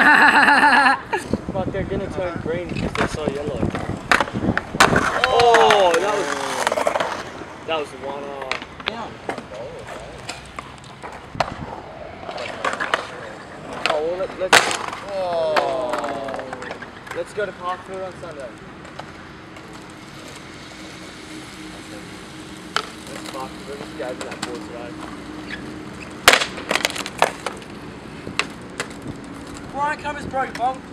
But they're gonna turn green because they're so yellow. Oh, that was one. Yeah. Oh, well, let's go to Parkfield on Sunday. Let's Parkfield. We'll just go over that board today. Brian, camera's broke, Bob.